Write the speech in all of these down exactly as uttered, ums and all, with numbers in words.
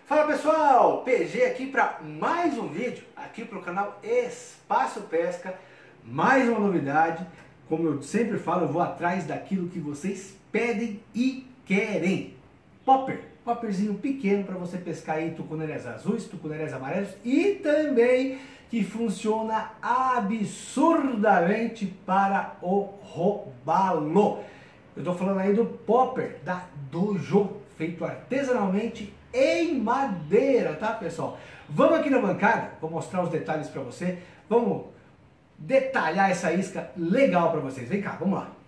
Fala pessoal, P G aqui para mais um vídeo aqui para o canal Espaço Pesca. Mais uma novidade, como eu sempre falo, eu vou atrás daquilo que vocês pedem e querem. Popper, popperzinho pequeno para você pescar aí tucunarés azuis, tucunarés amarelos e também que funciona absurdamente para o robalo. Eu estou falando aí do popper da Dojo, feito artesanalmente em madeira, tá pessoal? Vamos aqui na bancada, vou mostrar os detalhes para você, vamos detalhar essa isca legal para vocês. Vem cá, vamos lá.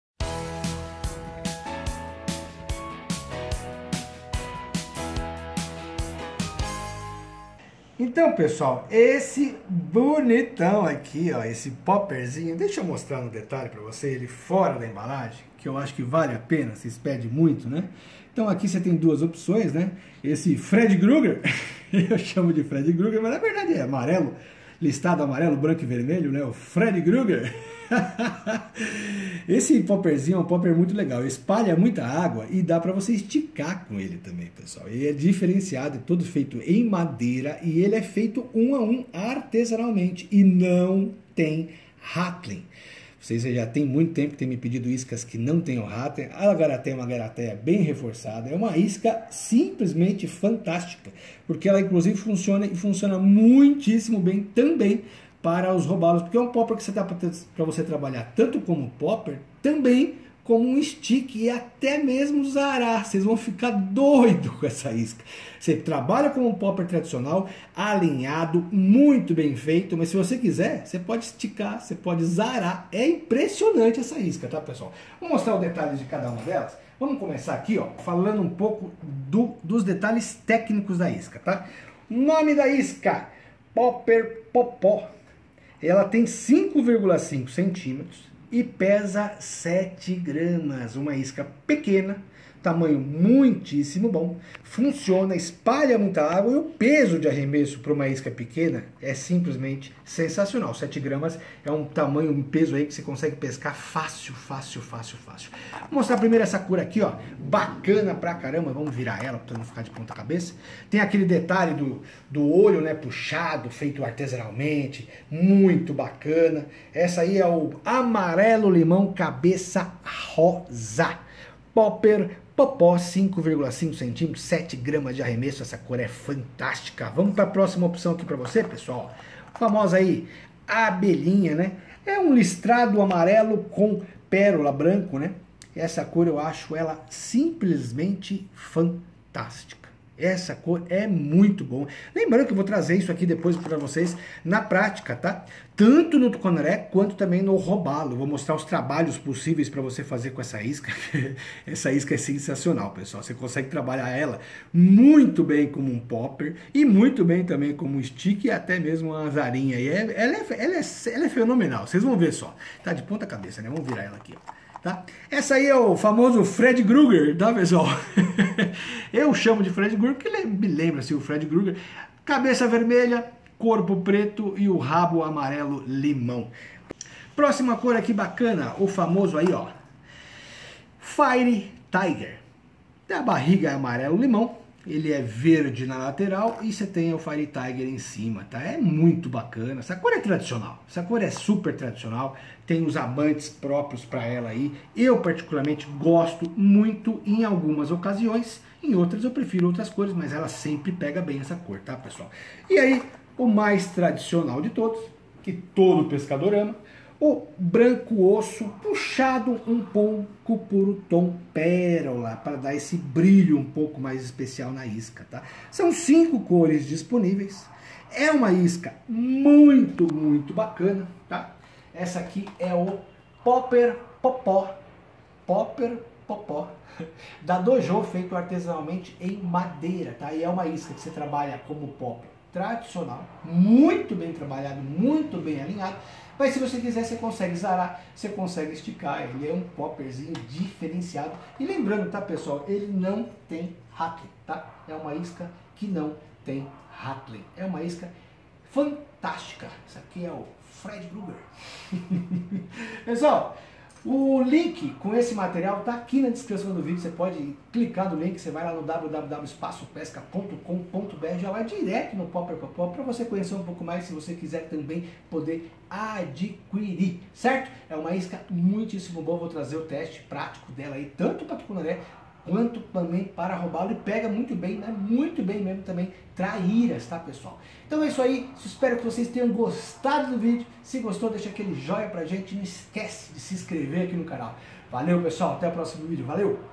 Então pessoal, esse bonitão aqui, ó, esse popperzinho, deixa eu mostrar no detalhe para você, ele fora da embalagem, que eu acho que vale a pena, vocês pedem muito, né? Então aqui você tem duas opções, né? Esse Fred Krueger, eu chamo de Fred Krueger, mas na verdade é amarelo, listado amarelo, branco e vermelho, né? O Fred Krueger. Esse popperzinho é um popper muito legal, espalha muita água e dá para você esticar com ele também, pessoal. Ele é diferenciado, é todo feito em madeira e ele é feito um a um artesanalmente e não tem rattling. Vocês já tem muito tempo que tem me pedido iscas que não tenham rattling. A garateia é uma garateia bem reforçada, é uma isca simplesmente fantástica, porque ela inclusive funciona e funciona muitíssimo bem também para os robalos, porque é um popper que você dá para você trabalhar tanto como popper, também como um stick e até mesmo zarar. Vocês vão ficar doidos com essa isca. Você trabalha com um popper tradicional, alinhado, muito bem feito, mas se você quiser, você pode esticar, você pode zarar. É impressionante essa isca, tá pessoal? Vou mostrar os detalhes de cada uma delas. Vamos começar aqui, ó, falando um pouco do, dos detalhes técnicos da isca, tá? Nome da isca, Popper Popó. Ela tem cinco vírgula cinco centímetros e pesa sete gramas. Uma isca pequena, tamanho muitíssimo bom, funciona, espalha muita água e o peso de arremesso para uma isca pequena é simplesmente sensacional. sete gramas é um tamanho, um peso aí que você consegue pescar fácil, fácil, fácil, fácil. Vou mostrar primeiro essa cor aqui, ó, bacana pra caramba. Vamos virar ela para não ficar de ponta cabeça. Tem aquele detalhe do, do olho, né, puxado, feito artesanalmente, muito bacana. Essa aí é o amarelo limão cabeça rosa. Popper Popó, cinco vírgula cinco centímetros, sete gramas de arremesso. Essa cor é fantástica. Vamos para a próxima opção aqui para você, pessoal. A famosa aí, abelhinha, né? É um listrado amarelo com pérola branco, né? Essa cor eu acho ela simplesmente fantástica. Essa cor é muito bom. Lembrando que eu vou trazer isso aqui depois para vocês na prática, tá? Tanto no tucunaré quanto também no robalo. Eu vou mostrar os trabalhos possíveis para você fazer com essa isca. Essa isca é sensacional, pessoal. Você consegue trabalhar ela muito bem como um popper e muito bem também como um stick e até mesmo uma azarinha. E é, ela, é, ela, é, ela é fenomenal. Vocês vão ver só. Tá de ponta cabeça, né? Vamos virar ela aqui, ó. Tá? Essa aí é o famoso Fred Krueger, tá pessoal? Eu chamo de Fred Krueger porque ele me lembra assim, o Fred Krueger. Cabeça vermelha, corpo preto e o rabo amarelo limão. Próxima cor aqui bacana, o famoso aí, ó, Fire Tiger. A barriga é amarelo limão, ele é verde na lateral e você tem o Fire Tiger em cima, tá? É muito bacana. Essa cor é tradicional, essa cor é super tradicional. Tem os amantes próprios para ela aí. Eu particularmente gosto muito em algumas ocasiões, em outras eu prefiro outras cores, mas ela sempre pega bem essa cor, tá pessoal? E aí, o mais tradicional de todos, que todo pescador ama, o branco osso puxado um pouco por o tom pérola, para dar esse brilho um pouco mais especial na isca, tá? São cinco cores disponíveis, é uma isca muito, muito bacana, tá? Essa aqui é o Popper Popó, Popper Popó, da Dojo, feito artesanalmente em madeira, tá? E é uma isca que você trabalha como popper tradicional, muito bem trabalhado, muito bem alinhado, mas se você quiser você consegue zarar, você consegue esticar, ele é um popperzinho diferenciado. E lembrando, tá pessoal, ele não tem rattling, tá? É uma isca que não tem rattling, é uma isca fantástica. Isso aqui é o Fred Krueger. Pessoal, O link com esse material está aqui na descrição do vídeo, você pode clicar no link, você vai lá no w w w ponto espaço pesca ponto com ponto b r, já vai direto no Popper Popó para você conhecer um pouco mais, se você quiser também poder adquirir, certo? É uma isca muitíssimo boa, vou trazer o teste prático dela aí, tanto para tucunaré quanto também para roubá-lo, e pega muito bem, né? Muito bem mesmo também, traíras, tá, pessoal? Então é isso aí, espero que vocês tenham gostado do vídeo. Se gostou, deixa aquele joinha pra gente, não esquece de se inscrever aqui no canal. Valeu, pessoal, até o próximo vídeo, valeu!